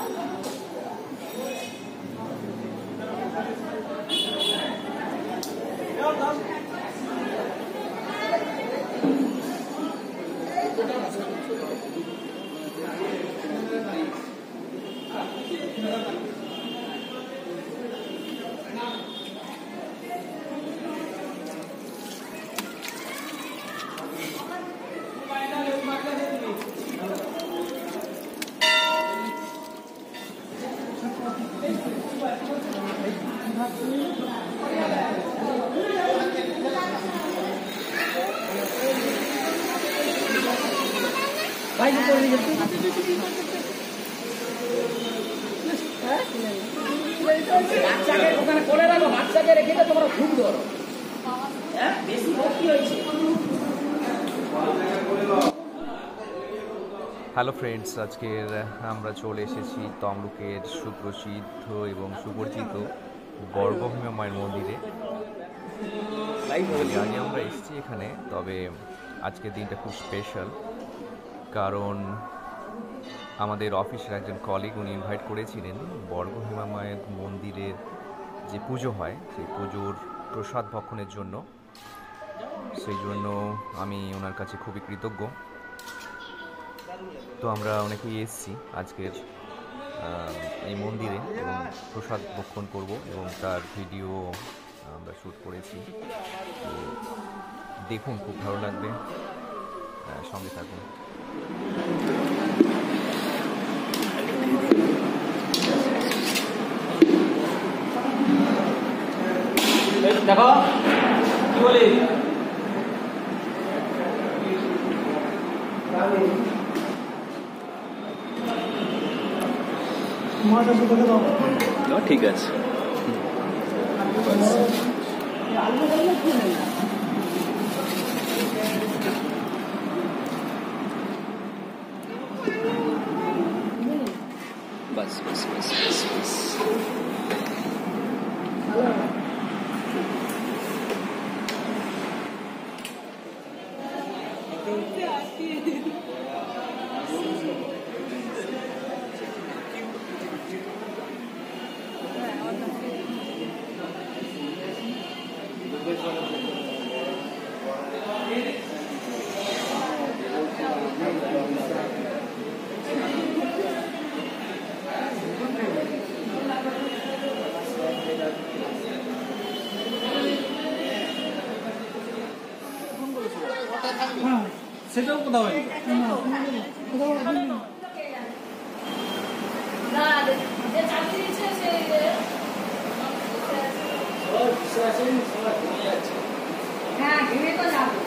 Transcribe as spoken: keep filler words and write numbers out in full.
ভাই কি করে নিয়ে বাচ্চাকে ওখানে কোলে রাখো, বাচ্চাকে রেখে তো তোমরা ঘুম ধরো। হ্যাঁ বেশি ভর্তি হয়েছে। হ্যালো ফ্রেন্ডস, আজকের আমরা চলে এসেছি তমলুকের সুপ্রসিদ্ধ এবং সুপরিচিত গর্ভভূমি মায়ের মন্দিরে। আগে আমরা এসেছি এখানে, তবে আজকের দিনটা খুব স্পেশাল, কারণ আমাদের অফিসের একজন কলিগ উনি ইনভাইট করেছিলেন গর্ভভূমি মায়ের মন্দিরের যে পুজো হয় সেই পুজোর প্রসাদ ভক্ষণের জন্য। সেই জন্য আমি ওনার কাছে খুবই কৃতজ্ঞ। তো আমরা অনেকেই এসেছি আজকের এই মন্দিরে এবং প্রসাদ ভক্ষণ করব এবং তার ভিডিও আমরা শ্যুট করেছি। তো দেখুন, খুব ভালো লাগবে, সঙ্গে থাকুন। দেখো কি বলি ঠিক আছে। बस बस बस बस बस সেটাও কোথাও হ্যাঁ ঘিরে তো যাবে।